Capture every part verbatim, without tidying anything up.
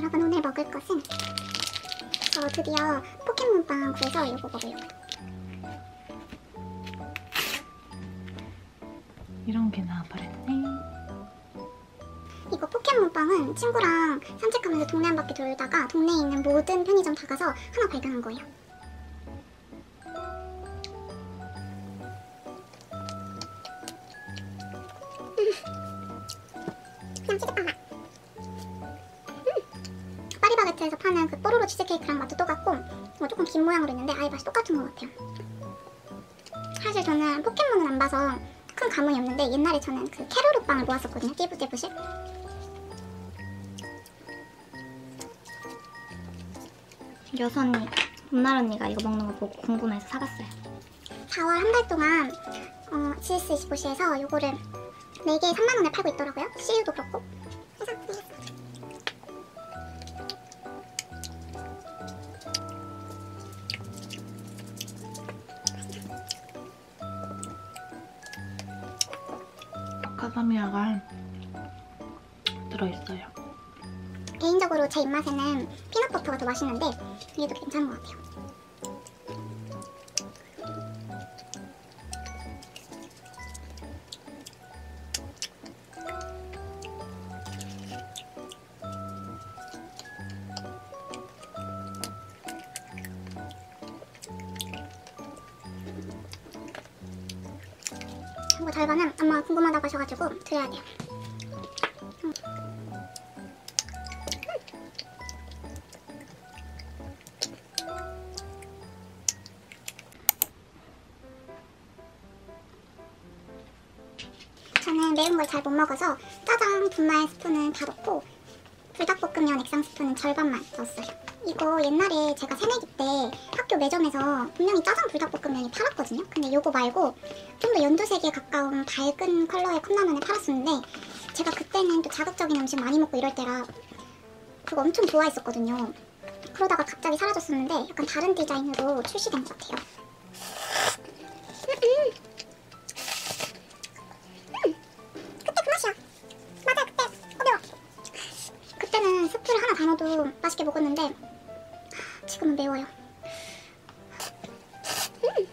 여러분, 오늘 먹을 것은 저 드디어 포켓몬빵 구해서 이거 먹으려고요. 이런 게 나와버렸네. 이거 포켓몬빵은 친구랑 산책하면서 동네 한 바퀴 돌다가 동네에 있는 모든 편의점 다 가서 하나 발견한 거예요. 그냥 치즈빵 맛. 음. 파리바게트에서 파는 그 뽀로로 치즈케이크랑 맛도 똑같고 뭐 조금 긴 모양으로 있는데 아예 맛이 똑같은 것 같아요. 사실 저는 포켓몬은 안 봐서 큰 감흥이 없는데 옛날에 저는 그 캐로로 빵을 모았었거든요. 띠부띠부실. 여수 언니, 봄날 언니가 이거 먹는 거 보고 궁금해서 사갔어요. 사월 한 달 동안 어, 지에스 이십오시에서 요거를 네 개에 삼만 원에 팔고 있더라고요. 씨유도 그렇고. 그래서 구매했어요. 마카다미아가 들어있어요. 개인적으로 제 입맛에는 피넛버터가 더 맛있는데 얘도 괜찮은 것 같아요. 이거 절반은 엄마가 궁금하다고 하셔가지고 드려야 돼요. 음. 저는 매운 걸 잘 못 먹어서 짜장 분말 스푼은 다 넣고 불닭볶음면 액상 스푼은 절반만 넣었어요. 이거 옛날에 제가 새내기 때 학교 매점에서 분명히 짜장 불닭볶음면이 팔았거든요. 근데 요거 말고 좀 더 연두색에 가까운 밝은 컬러의 컵라면을 팔았었는데 제가 그때는 또 자극적인 음식 많이 먹고 이럴 때라 그거 엄청 좋아했었거든요. 그러다가 갑자기 사라졌었는데 약간 다른 디자인으로 출시된 것 같아요. 음, 음. 그때 그 맛이야. 맞아, 그때. 어, 매워. 그때는 스프를 하나 다 넣어도 맛있게 먹었는데 지금은 매워요. 음.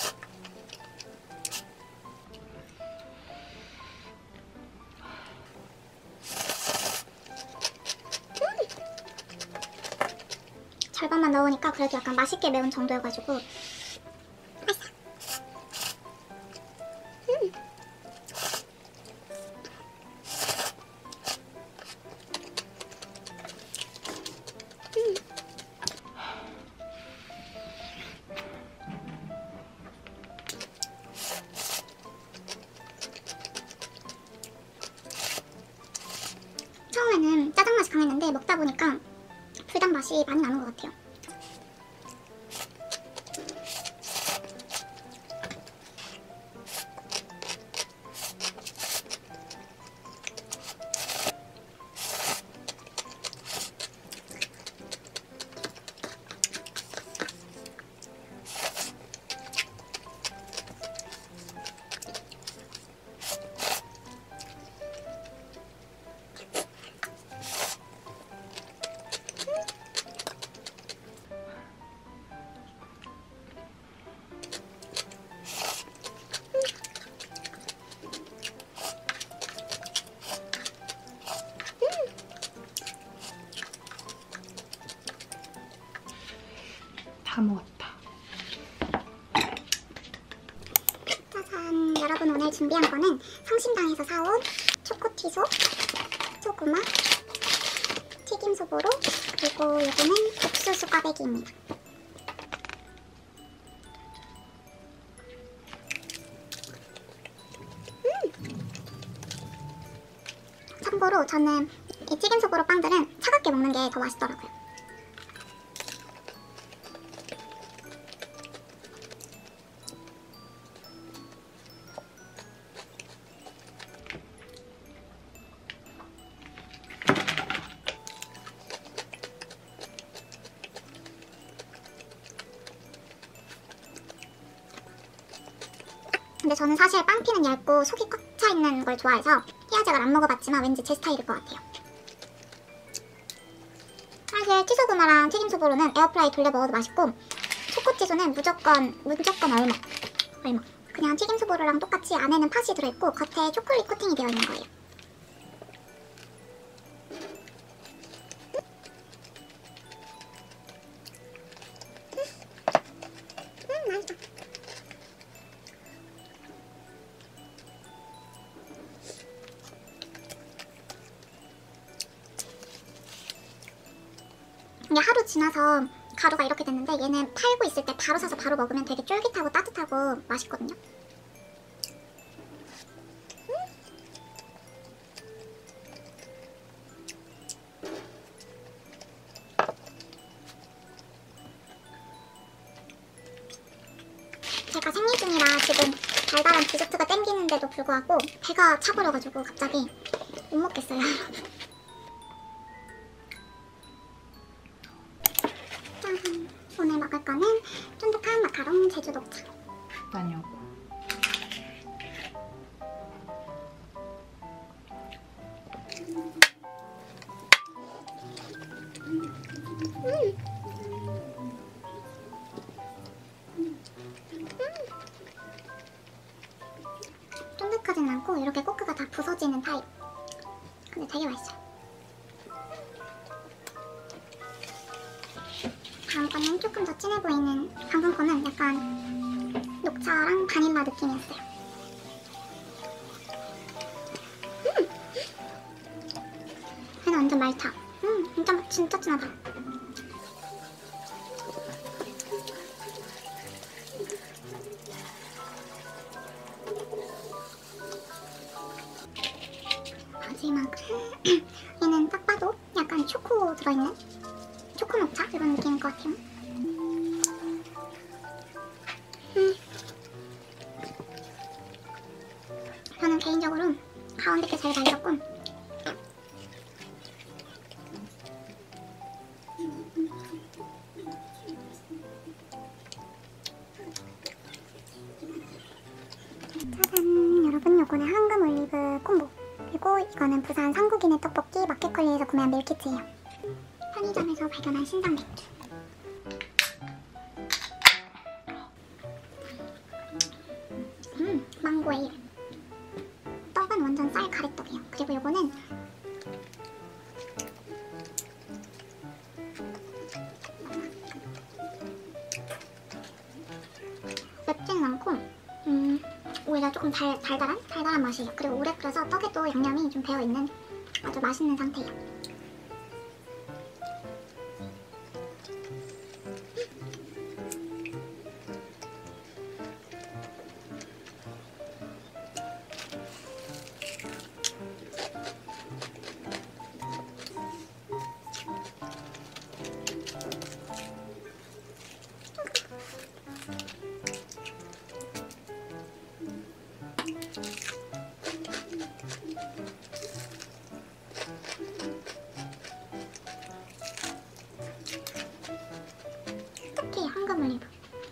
절반만 넣으니까 그래도 약간 맛있게 매운 정도여가지고 맛있어. 음. 음. 처음에는 짜장 맛이 강했는데 먹다 보니까 불닭 맛이 많이 나는 것 같아요. 다 먹었다. 짜잔! 여러분, 오늘 준비한 거는 성심당에서 사온 초코튀소, 소구마, 튀김소보로, 그리고 요거는 옥수수 꽈배기입니다. 음! 참고로 저는 이 튀김소보로 빵들은 차갑게 먹는 게 더 맛있더라고요. 근데 저는 사실 빵피는 얇고 속이 꽉 차 있는 걸 좋아해서 희아제가 안 먹어봤지만 왠지 제 스타일일 것 같아요. 사실 치소구마랑 튀김소보로는 에어프라이 돌려 먹어도 맛있고 초코치소는 무조건 무조건 얼먹 얼먹 그냥 튀김소보로랑 똑같이 안에는 팥이 들어있고 겉에 초콜릿 코팅이 되어 있는 거예요. 음 맛있다. 이게 하루 지나서 가루가 이렇게 됐는데 얘는 팔고 있을 때 바로 사서 바로 먹으면 되게 쫄깃하고 따뜻하고 맛있거든요. 제가 생리 중이라 지금 달달한 디저트가 땡기는데도 불구하고 배가 차버려가지고 갑자기 못 먹겠어요. 짠! 오늘 먹을 거는 쫀득한 마카롱 제주 녹차. 다녀오고. 음. 쫀득하진 않고 이렇게 꼬끄가 다 부서지는 타입. 근데 되게 맛있어요. 다음 거는 조금 더 진해 보이는, 방금 거는 약간 녹차랑 바닐라 느낌이었어요. 음! 얘는 완전 말차. 음, 진짜, 진짜 진하다. 마지막 얘는 딱 봐도 약간 초코 들어있는 초코 녹차 이런 느낌일 것 같아요. 음. 저는 개인적으로 가운데 게 제일 맛있었고 짜잔! 여러분, 요거는 황금 올리브 콤보, 그리고 이거는 부산 삼국인의 떡볶이 마켓컬리에서 구매한 밀키트예요. 편의점에서 발견한 신상 맥주. 음, 망고에일. 떡은 완전 쌀 가래떡이에요. 그리고 요거는 맵지는 않고 음, 오히려 조금 달, 달달한? 달달한 맛이에요. 그리고 오래 끓여서 떡에도 양념이 좀 배어있는 아주 맛있는 상태예요. 특히 황금 올리브.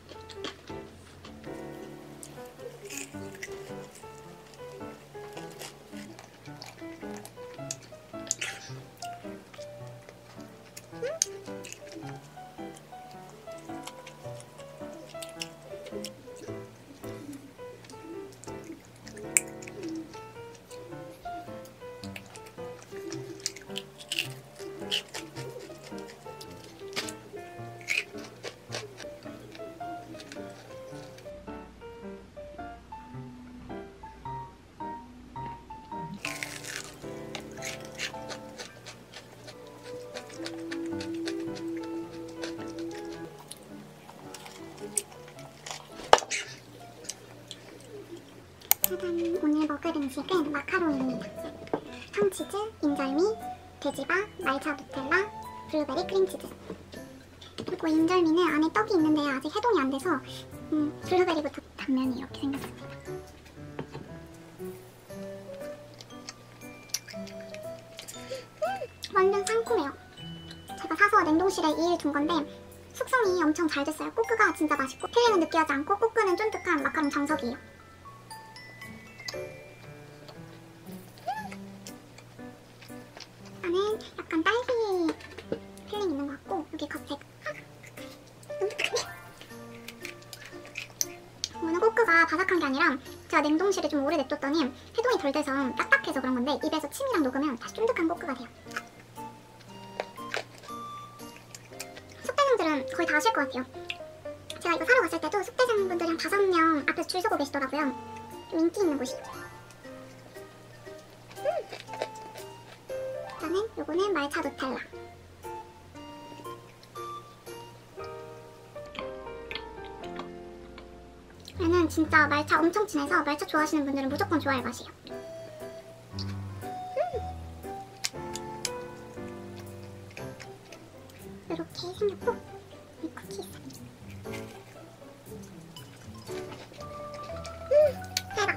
짜잔! 오늘 먹을 음식은 마카롱입니다. 청치즈, 인절미, 돼지밥, 말차 누텔라, 블루베리 크림치즈. 그리고 인절미는 안에 떡이 있는데 아직 해동이 안 돼서 음, 블루베리부터 단면이 이렇게 생겼습니다. 음, 완전 상콤해요. 제가 사서 냉동실에 이 일 둔 건데 숙성이 엄청 잘 됐어요. 꼬끄가 진짜 맛있고 필링은 느끼하지 않고 꼬끄는 쫀득한 마카롱 정석이에요. 안에 약간 딸기 필링 있는 것 제가 냉동실에 좀 오래 냅뒀더니 해동이 덜 돼서 딱딱해서 그런 건데 입에서 침이랑 녹으면 다시 쫀득한 꼬끄가 돼요. 숙대생들은 거의 다 아실 것 같아요. 제가 이거 사러 갔을 때도 숙대생분들이 한 다섯 명 앞에서 줄 서고 계시더라고요. 좀 인기 있는 곳이. 음. 일단은 요거는 말차 누텔라. 얘는 진짜 말차 엄청 진해서 말차 좋아하시는 분들은 무조건 좋아할 맛이에요. 음. 이렇게 생겼고 이 쿠키 있어요. 음, 대박.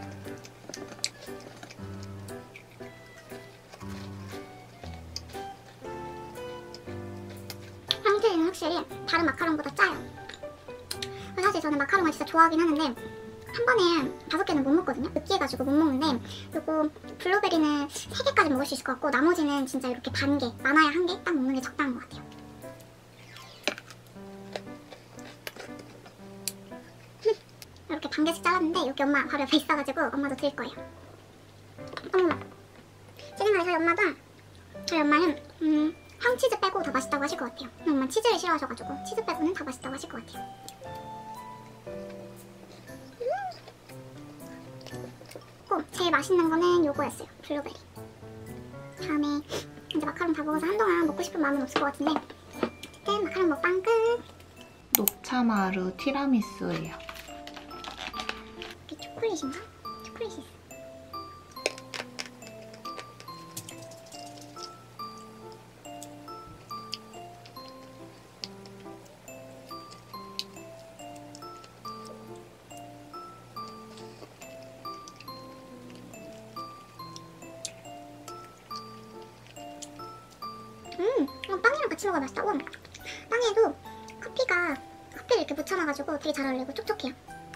황태는 확실히 다른 마카롱보다 짜요. 사실 저는 마카롱을 진짜 좋아하긴 하는데 한 번에 다섯 개는 못 먹거든요. 느끼해가지고 못 먹는데 요거 블루베리는 세 개까지 먹을 수 있을 것 같고 나머지는 진짜 이렇게 반 개, 많아야 한 개 딱 먹는 게 적당한 것 같아요. 이렇게 반 개씩 잘랐는데 여기 엄마 바로 옆에 있어가지고 엄마도 드릴 거예요. 어머머. 제 생각에 저희 엄마도 저희 엄마는 음, 황치즈 빼고 다 맛있다고 하실 것 같아요. 엄마 치즈를 싫어하셔가지고 치즈 빼고는 다 맛있다고 하실 것 같아요. 음. 제일 맛있는 거는 요거였어요. 블루베리. 다음에 이제 마카롱 다 먹어서 한동안 먹고 싶은 마음은 없을 것 같은데 어쨌든 마카롱 먹방 끝. 녹차마루 티라미수예요. 이게 초콜릿인가? 초콜릿이 있어. 음, 이거 빵이랑 같이 먹어야 맛있다. 우와. 빵에도 커피가 커피를 이렇게 묻혀놔가지고 되게 잘 어울리고 촉촉해요.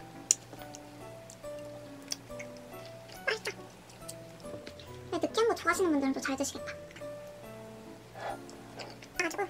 맛있다. 근데 느끼한 거 좋아하시는 분들은 또 잘 드시겠다. 가지고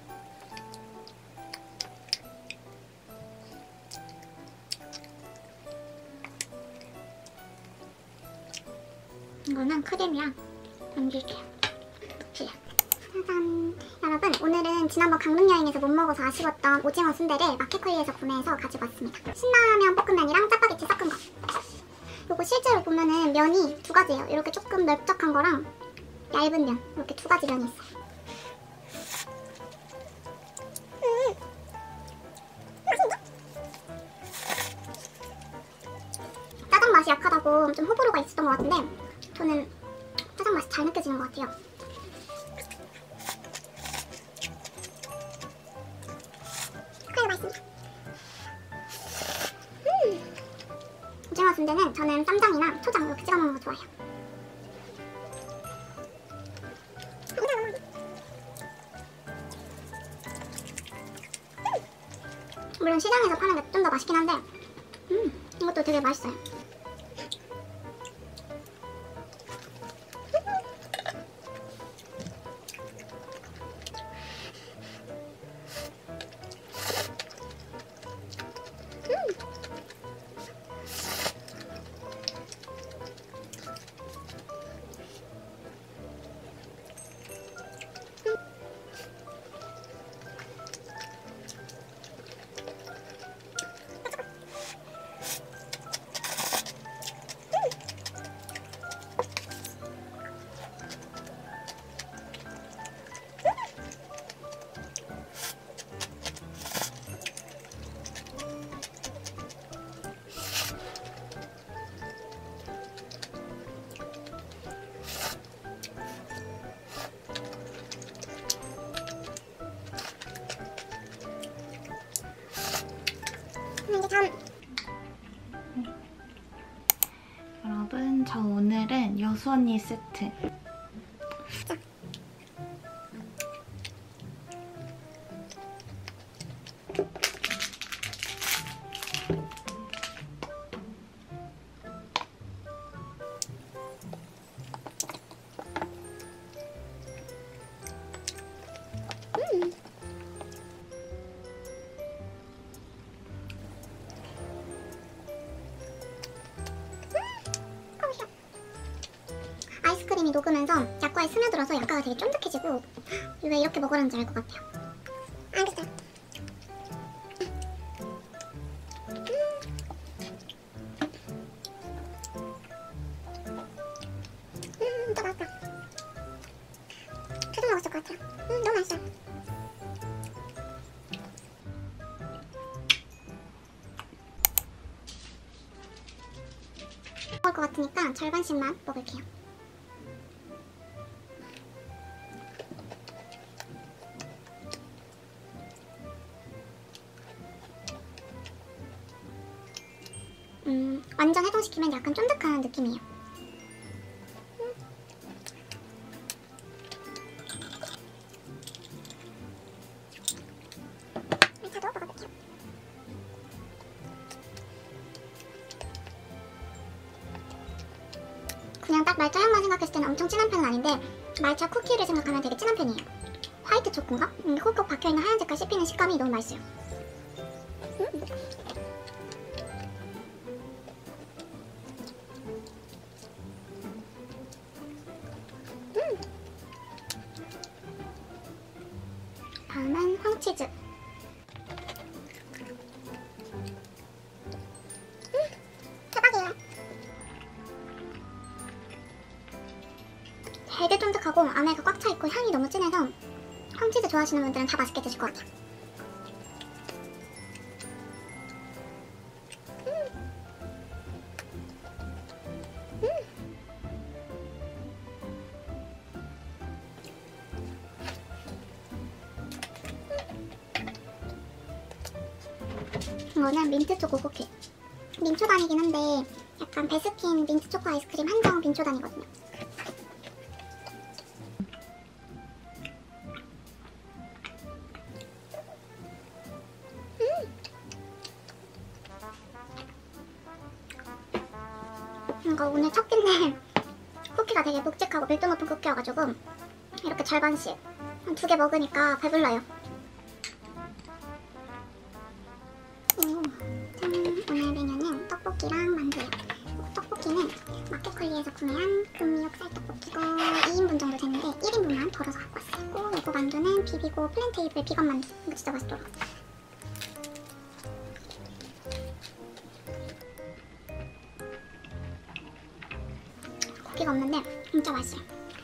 이거는 크림이랑 얹을게요. 그래. 짜잔. 여러분 오늘은 지난번 강릉 여행에서 못 먹어서 아쉬웠던 오징어 순대를 마켓컬리에서 구매해서 가지고 왔습니다. 신라면 볶음면이랑 짜파게티 섞은 거. 요거 실제로 보면은 면이 두 가지예요. 이렇게 조금 넓적한 거랑 얇은 면 이렇게 두 가지 면이 있어요. 음. 맛있는데? 짜장 맛이 약하다고 좀 호불호가 있었던 것 같은데 저는 짜장 맛이 잘 느껴지는 것 같아요. 음. 오징어 순대는 저는 쌈장이나 초장 이렇게 찍어 먹는 거 좋아해요. 물론 시장에서 파는 게 좀 더 맛있긴 한데 음, 이것도 되게 맛있어요. 여러분 저 오늘은 여수언니 세트 점점 약과에 스며들어서 약과가 되게 쫀득해지고 왜 이렇게 먹으라는지 알 것 같아요. 알겠어. 음, 진짜 맛있다. 계속 먹었을 것 같아요. 음, 너무 맛있어요. 먹을 것 같으니까 절반씩만 먹을게요. 음, 완전 해동시키면 약간 쫀득한 느낌이에요. 음. 다 넣어 먹어볼게요. 그냥 딱 말차 향만 생각했을 때는 엄청 진한 편은 아닌데 말차 쿠키를 생각하면 되게 진한 편이에요. 화이트 초코인가? 음, 콕콕 박혀있는 하얀 색깔 씹히는 식감이 너무 맛있어요. 음. 음. 다음은 황치즈. 음, 대박이에요. 되게 쫀득하고 안에가 꽉 차있고 향이 너무 진해서 황치즈 좋아하시는 분들은 다 맛있게 드실 것 같아요. 음. 음. 이거는 민트 초코 쿠키. 민초단이긴 한데 약간 베스킨 민트 초코 아이스크림 한정 민초단이거든요. 이거 오늘 첫 끼인데 쿠키가 되게 묵직하고 밀도 높은 쿠키여가지고 이렇게 절반씩 한 두 개 먹으니까 배불러요. 그리고 짠! 오늘 메뉴는 떡볶이랑 만두예요. 떡볶이는 마켓컬리에서 구매한 금미역 쌀떡볶이고 이 인분 정도 되는데 일 인분만 덜어서 갖고 왔어요. 그리고 만두는 비비고 플랜테이블 비건 만두. 이거 진짜 맛있더라고요. 고기가 없는데 진짜 맛있어요.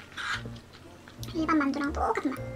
일반 만두랑 똑같은 맛.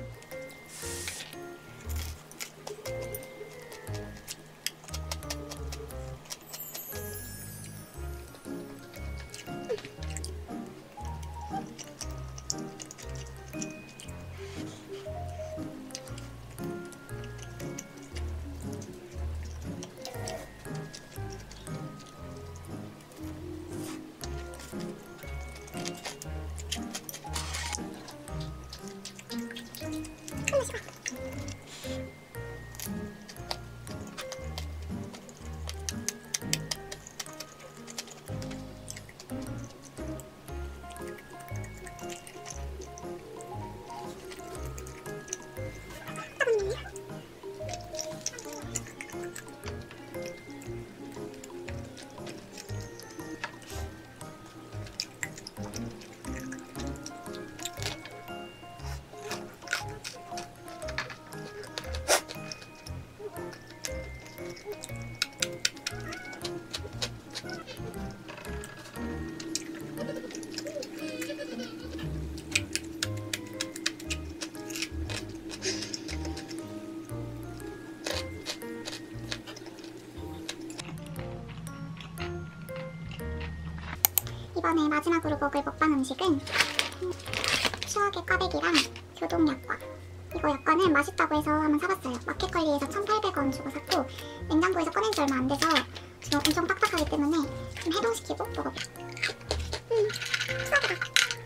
이번에 마지막으로 먹을 먹방 음식은 추억의 꽈배기랑 교동약과. 이거 약과는 맛있다고 해서 한번 사봤어요. 마켓컬리에서 천팔백 원 주고 샀고 냉장고에서 꺼낸 지 얼마 안 돼서 지금 엄청 딱딱하기 때문에 좀 해동시키고 먹어볼게요. 음, 추억이다.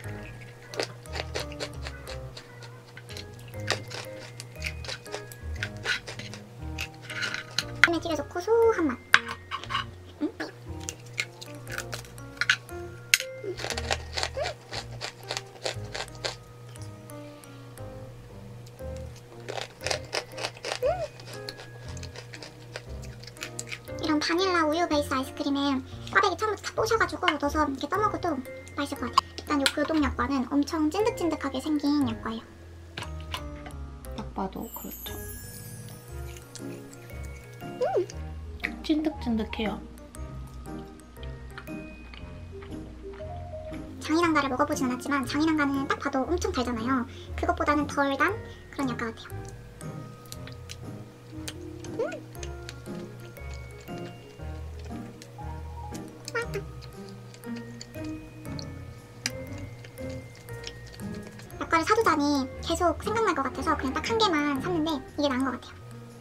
에 튀겨서 고소한 맛. 음? 이런 바닐라 우유 베이스 아이스크림에 꽈배기 처음부터 다 뽀셔가지고 넣어서 이렇게 떠먹어도 맛있을 것 같아요. 일단 이 교동 약과는 엄청 찐득찐득하게 생긴 약과예요. 딱 봐도 그렇죠. 음! 찐득찐득해요. 장인한가를 먹어보진 않았지만 장인한가는 딱 봐도 엄청 달잖아요. 그것보다는 덜 단 그런 약과 같아요. 음! 맛있다. 약과를 사두자니 계속 생각날 것 같아서 그냥 딱 한 개만 샀는데 이게 나은 것 같아요.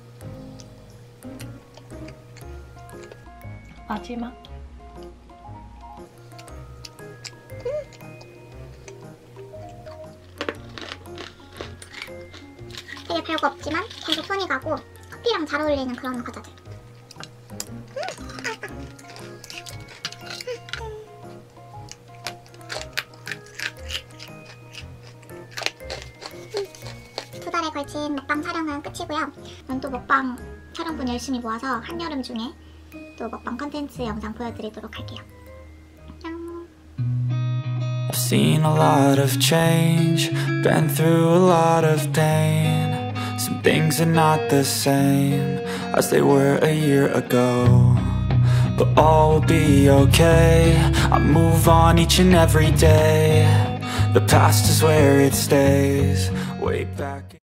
마지막. 되게 별거 없지만 계속 손이 가고 커피랑 잘 어울리는 그런 과자들. 두 달에 걸친 먹방 촬영은 끝이고요. 전 또 먹방 촬영분 열심히 모아서 한여름 중에 또 먹방 컨텐츠 영상 보여드리도록 할게요. 안녕. I've seen a lot of change, been through a lot of pain. Some things are not the same as they were a year ago, but all will be okay. I move on each and every day. The past is where it stays, way back